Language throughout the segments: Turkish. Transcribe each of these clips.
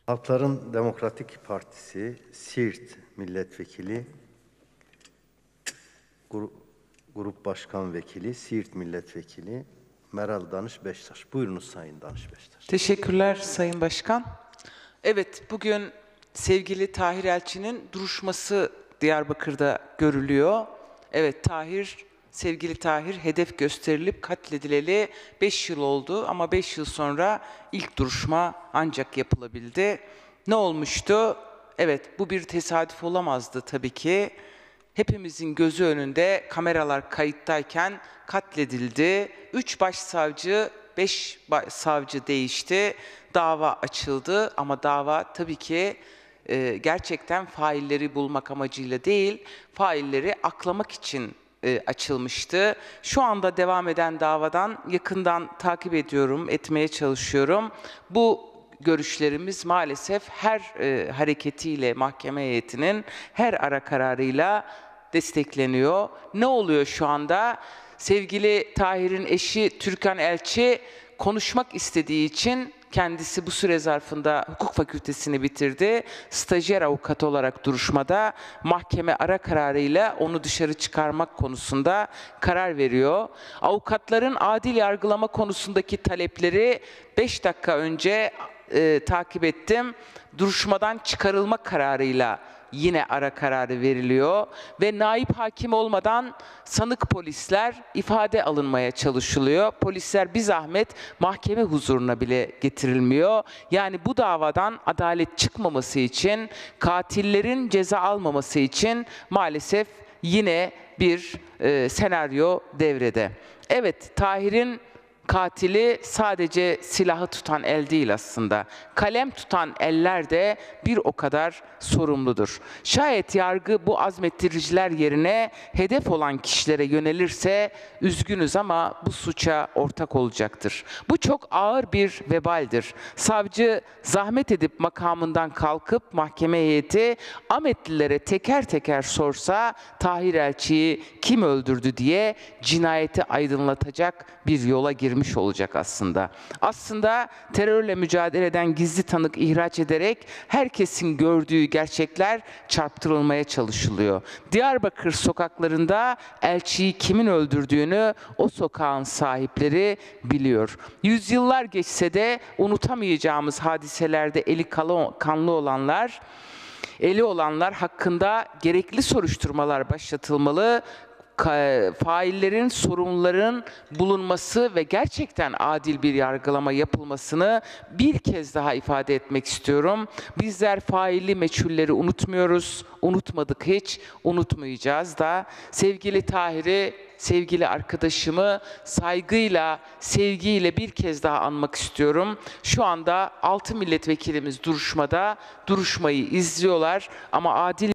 Halkların Demokratik Partisi Siirt Milletvekili, Grup Başkan Vekili, Siirt Milletvekili Meral Danış Beştaş. Buyurunuz Sayın Danış Beştaş. Teşekkürler Sayın Başkan. Evet, bugün sevgili Tahir Elçi'nin duruşması Diyarbakır'da görülüyor. Evet, sevgili Tahir hedef gösterilip katledileli 5 yıl oldu ama 5 yıl sonra ilk duruşma ancak yapılabildi. Ne olmuştu? Evet, bu bir tesadüf olamazdı tabii ki. Hepimizin gözü önünde kameralar kayıttayken katledildi. 3 başsavcı, 5 savcı değişti. Dava açıldı ama dava tabii ki gerçekten failleri bulmak amacıyla değil, failleri aklamak için açılmıştı. Şu anda devam eden davadan yakından takip ediyorum, etmeye çalışıyorum. Bu görüşlerimiz maalesef her hareketiyle mahkeme heyetinin her ara kararıyla destekleniyor. Ne oluyor şu anda? Sevgili Tahir'in eşi Türkan Elçi konuşmak istediği için kendisi bu süre zarfında hukuk fakültesini bitirdi. Stajyer avukat olarak duruşmada mahkeme ara kararıyla onu dışarı çıkarmak konusunda karar veriyor. Avukatların adil yargılama konusundaki talepleri 5 dakika önce takip ettim. Duruşmadan çıkarılma kararıyla yine ara kararı veriliyor ve naip hakim olmadan sanık polisler ifade alınmaya çalışılıyor. Polisler bir zahmet mahkeme huzuruna bile getirilmiyor. Yani bu davadan adalet çıkmaması için, katillerin ceza almaması için maalesef yine bir senaryo devrede. Evet, Tahir'in katili sadece silahı tutan el değil aslında. Kalem tutan eller de bir o kadar sorumludur. Şayet yargı bu azmettiriciler yerine hedef olan kişilere yönelirse üzgünüz ama bu suça ortak olacaktır. Bu çok ağır bir vebaldir. Savcı zahmet edip makamından kalkıp mahkeme heyeti Ahmetlilere teker teker sorsa Tahir Elçi'yi kim öldürdü diye cinayeti aydınlatacak bir yola girmiş olacak aslında. Aslında terörle mücadele eden gizli tanık ihraç ederek herkesin gördüğü gerçekler çarptırılmaya çalışılıyor. Diyarbakır sokaklarında elçiyi kimin öldürdüğünü o sokağın sahipleri biliyor. Yüzyıllar geçse de unutamayacağımız hadiselerde eli kanlı olanlar hakkında gerekli soruşturmalar başlatılmalı. Faillerin, sorumluların bulunması ve gerçekten adil bir yargılama yapılmasını bir kez daha ifade etmek istiyorum. Bizler failli meçhulleri unutmuyoruz, unutmadık hiç, unutmayacağız da. Sevgili Tahir'i, sevgili arkadaşımı saygıyla, sevgiyle bir kez daha anmak istiyorum. Şu anda 6 milletvekilimiz duruşmada, duruşmayı izliyorlar ama adil...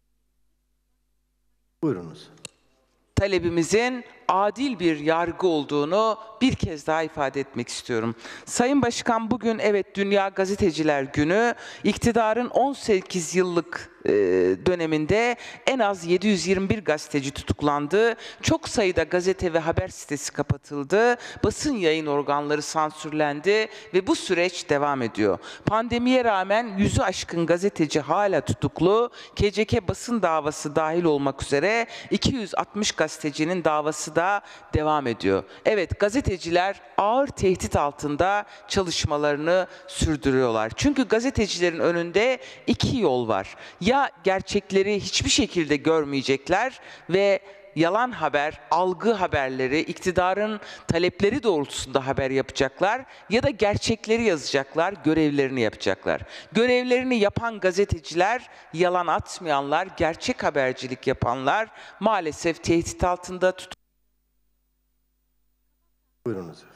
Buyurunuz. Talebimizin adil bir yargı olduğunu bir kez daha ifade etmek istiyorum. Sayın Başkan, bugün evet Dünya Gazeteciler Günü, iktidarın 18 yıllık döneminde en az 721 gazeteci tutuklandı. Çok sayıda gazete ve haber sitesi kapatıldı. Basın yayın organları sansürlendi ve bu süreç devam ediyor. Pandemiye rağmen 100'ü aşkın gazeteci hala tutuklu. KCK basın davası dahil olmak üzere 260 gazetecinin davası da devam ediyor. Evet, gazeteciler ağır tehdit altında çalışmalarını sürdürüyorlar. Çünkü gazetecilerin önünde iki yol var. Ya gerçekleri hiçbir şekilde görmeyecekler ve yalan haber, algı haberleri, iktidarın talepleri doğrultusunda haber yapacaklar ya da gerçekleri yazacaklar, görevlerini yapacaklar. Görevlerini yapan gazeteciler, yalan atmayanlar, gerçek habercilik yapanlar maalesef tehdit altında Buyurunuz efendim.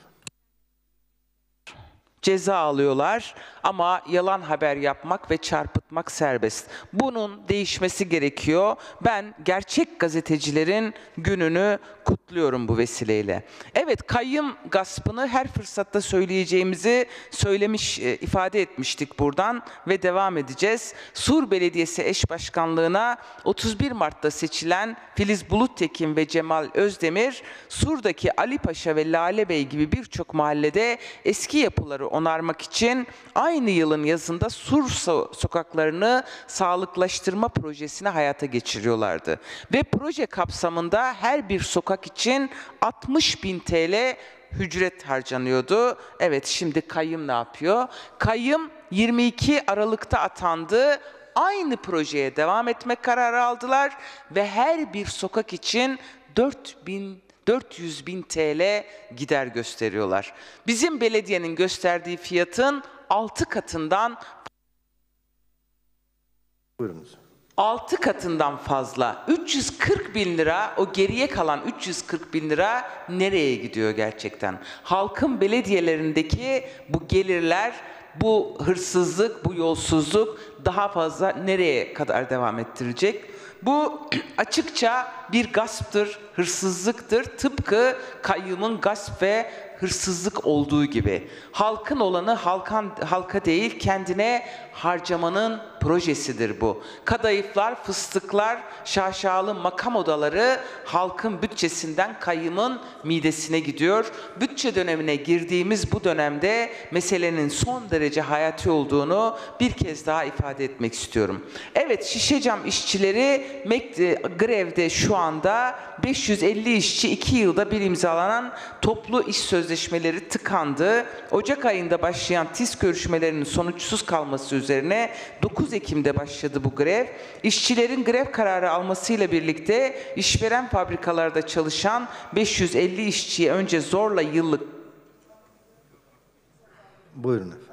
ceza alıyorlar ama yalan haber yapmak ve çarpıtmak serbest. Bunun değişmesi gerekiyor. Ben gerçek gazetecilerin gününü kutluyorum bu vesileyle. Evet, kayyum gaspını her fırsatta söyleyeceğimizi ifade etmiştik buradan ve devam edeceğiz. Sur Belediyesi eş başkanlığına 31 Mart'ta seçilen Filiz Buluttekin ve Cemal Özdemir, Sur'daki Ali Paşa ve Lale Bey gibi birçok mahallede eski yapıları onarmak için aynı yılın yazında Sur sokaklarını sağlıklaştırma projesini hayata geçiriyorlardı. Ve proje kapsamında her bir sokak için 60.000 TL ücret harcanıyordu. Evet, şimdi kayyum ne yapıyor? Kayyum 22 Aralık'ta atandı. Aynı projeye devam etmek kararı aldılar ve her bir sokak için 400.000 TL gider gösteriyorlar. Bizim belediyenin gösterdiği fiyatın 6 katından Buyurunuz. 6 katından fazla. 340.000 lira, o geriye kalan 340.000 lira nereye gidiyor gerçekten? Halkın belediyelerindeki bu gelirler, bu hırsızlık, bu yolsuzluk daha fazla nereye kadar devam ettirecek? Bu açıkça bir gasptır, hırsızlıktır. Tıpkı kayyumun gasp ve hırsızlık olduğu gibi. Halkın olanı halka değil, kendine harcamanın projesidir bu. Kadayıflar, fıstıklar, şaşalı makam odaları halkın bütçesinden kayyumun midesine gidiyor. Bütçe dönemine girdiğimiz bu dönemde meselenin son derece hayati olduğunu bir kez daha ifade etmek istiyorum. Evet, Şişecam işçileri grevde şu anda 550 işçi 2 yılda bir imzalanan toplu iş sözleşmeleri tıkandı. Ocak ayında başlayan TİS görüşmelerinin sonuçsuz kalması üzerine 9 Ekim'de başladı bu grev. İşçilerin grev kararı almasıyla birlikte işveren fabrikalarda çalışan 550 işçiye önce zorla yıllık... Buyurun efendim.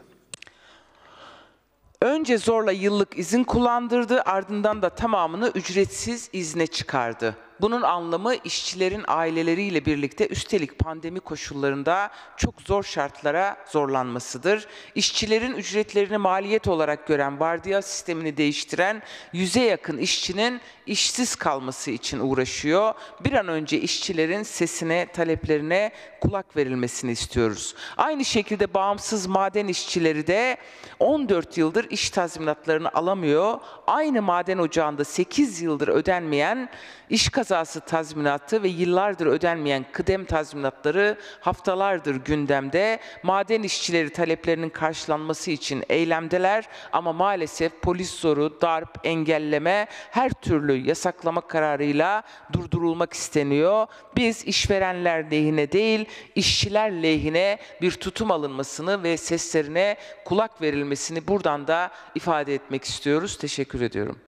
Önce zorla yıllık izin kullandırdı, ardından da tamamını ücretsiz izne çıkardı. Bunun anlamı işçilerin aileleriyle birlikte üstelik pandemi koşullarında çok zor şartlara zorlanmasıdır. İşçilerin ücretlerini maliyet olarak gören vardiya sistemini değiştiren 100'e yakın işçinin işsiz kalması için uğraşıyor. Bir an önce işçilerin sesine, taleplerine kulak verilmesini istiyoruz. Aynı şekilde bağımsız maden işçileri de 14 yıldır iş tazminatlarını alamıyor. Aynı maden ocağında 8 yıldır ödenmeyen iş kazası tazminatı ve yıllardır ödenmeyen kıdem tazminatları haftalardır gündemde. Maden işçileri taleplerinin karşılanması için eylemdeler ama maalesef polis zoru, darp, engelleme, her türlü yasaklama kararıyla durdurulmak isteniyor. Biz işverenler lehine değil, işçiler lehine bir tutum alınmasını ve seslerine kulak verilmesini buradan da ifade etmek istiyoruz. Teşekkür ediyorum.